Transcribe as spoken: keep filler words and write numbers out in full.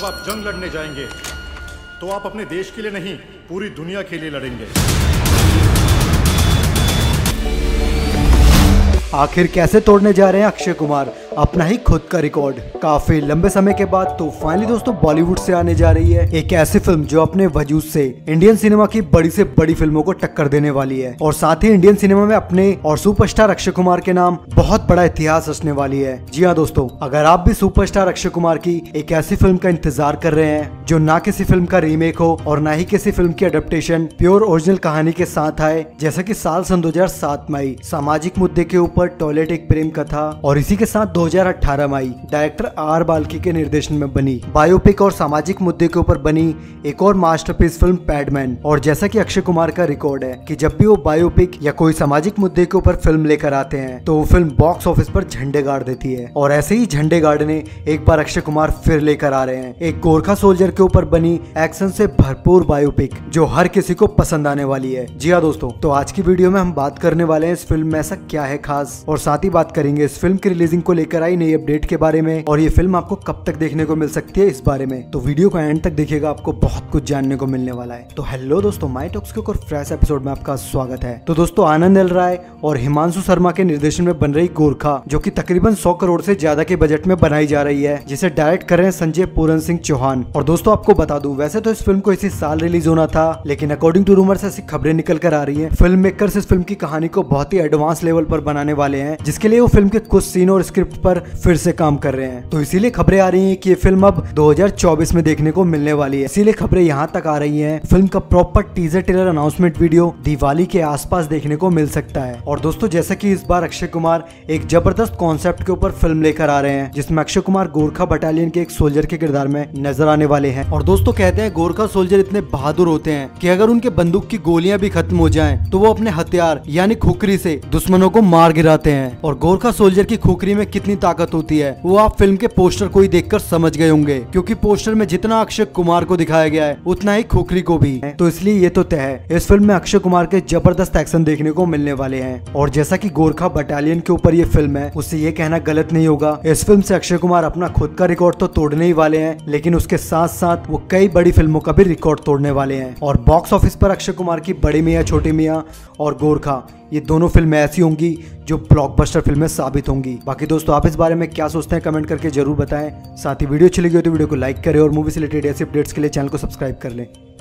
जब आप जंग लड़ने जाएंगे तो आप अपने देश के लिए नहीं, पूरी दुनिया के लिए लड़ेंगे। आखिर कैसे तोड़ने जा रहे हैं अक्षय कुमार अपना ही खुद का रिकॉर्ड। काफी लंबे समय के बाद तो फाइनली दोस्तों बॉलीवुड से आने जा रही है एक ऐसी फिल्म जो अपने वजूद से इंडियन सिनेमा की बड़ी से बड़ी फिल्मों को टक्कर देने वाली है और साथ ही इंडियन सिनेमा में अपने और सुपरस्टार अक्षय कुमार के नाम बहुत बड़ा इतिहास रचने वाली है। जी हाँ दोस्तों, अगर आप भी सुपरस्टार अक्षय कुमार की एक ऐसी फिल्म का इंतजार कर रहे हैं जो ना किसी फिल्म का रीमेक हो और ना ही किसी फिल्म की अडेप्टेशन प्योर ओरिजिनल कहानी के साथ आए, जैसा की साल सन दो हजार सात में आई सामाजिक मुद्दे के ऊपर टॉयलेट एक प्रेम कथा और इसी के साथ दो हजार अठारह में आई डायरेक्टर आर बाल्की के निर्देशन में बनी बायोपिक और सामाजिक मुद्दे के ऊपर बनी एक और मास्टरपीस फिल्म पैडमैन। और जैसा कि अक्षय कुमार का रिकॉर्ड है कि जब भी वो बायोपिक या कोई सामाजिक मुद्दे के ऊपर फिल्म लेकर आते हैं तो वो फिल्म बॉक्स ऑफिस पर झंडे गाड़ देती है और ऐसे ही झंडे गाड़ने एक बार अक्षय कुमार फिर लेकर आ रहे हैं एक गोरखा सोल्जर के ऊपर बनी एक्शन से भरपूर बायोपिक जो हर किसी को पसंद आने वाली है। जी हाँ दोस्तों, तो आज की वीडियो में हम बात करने वाले हैं इस फिल्म में ऐसा क्या है खास, और साथ ही बात करेंगे इस फिल्म की रिलीजिंग को लेकर आई नई अपडेट के बारे में और ये फिल्म आपको कब तक देखने को मिल सकती है इस बारे में। तो वीडियो को एंड तक देखिएगा, आपको बहुत कुछ जानने को मिलने वाला है। तो हेलो दोस्तों, माय टॉक्स के एक फ्रेश एपिसोड में आपका स्वागत है। तो दोस्तों, आनंद एल राय और हिमांशु शर्मा के निर्देशन में बन रही गोरखा जो की तकरीबन सौ करोड़ से ज्यादा के बजट में बनाई जा रही है, जिसे डायरेक्ट कर रहे हैं संजय पूरन सिंह चौहान। और दोस्तों आपको बता दूं, वैसे तो इस फिल्म को इसी साल रिलीज होना था, लेकिन अकॉर्डिंग टू रूमर्स ऐसी खबरें निकल कर आ रही है फिल्म मेकर्स इस फिल्म की कहानी को बहुत ही एडवांस लेवल पर बनाने वाले हैं, जिसके लिए वो फिल्म के कुछ सीन और स्क्रिप्ट पर फिर से काम कर रहे हैं। तो इसीलिए खबरें आ रही हैं कि ये फिल्म अब दो हजार चौबीस में देखने को मिलने वाली है। इसीलिए खबरें यहाँ तक आ रही हैं फिल्म का proper teaser trailer announcement video Diwali के आसपास देखने को मिल सकता है। और दोस्तों, जैसा कि इस बार अक्षय कुमार एक जबरदस्त कॉन्सेप्ट के ऊपर फिल्म लेकर आ रहे हैं जिसमें अक्षय कुमार गोरखा बटालियन के एक सोल्जर के किरदार में नजर आने वाले हैं। और दोस्तों, कहते हैं गोरखा सोल्जर इतने बहादुर होते हैं कि अगर उनके बंदूक की गोलियां भी खत्म हो जाएं तो वो अपने हथियार यानी खुकरी से दुश्मनों को मार गिराते हैं। और गोरखा सोल्जर की खुकरी में कितनी ताकत होती है वो आप फिल्म के पोस्टर को ही देखकर समझ गए होंगे, क्योंकि पोस्टर में जितना अक्षय कुमार को दिखाया गया है उतना ही खुकरी को भी है। तो इसलिए ये तो तय है, इस फिल्म में अक्षय कुमार के जबरदस्त एक्शन देखने को मिलने वाले हैं। और जैसा कि गोरखा बटालियन के ऊपर ये फिल्म है, उससे ये कहना गलत नहीं होगा, इस फिल्म से अक्षय कुमार अपना खुद का रिकॉर्ड तो तोड़ने ही वाले हैं, लेकिन उसके साथ साथ वो कई बड़ी फिल्मों का भी रिकॉर्ड तोड़ने वाले हैं। और बॉक्स ऑफिस पर अक्षय कुमार की बड़ी मियाँ छोटी मियाँ और गोरखा ये दोनों फिल्में ऐसी होंगी जो ब्लॉकबस्टर फिल्में साबित होंगी। बाकी दोस्तों, आप इस बारे में क्या सोचते हैं कमेंट करके जरूर बताएं। साथ ही वीडियो अच्छी लगी हो तो वीडियो को लाइक करें और मूवी से रिलेटेड ऐसे अपडेट्स के लिए चैनल को सब्सक्राइब कर लें।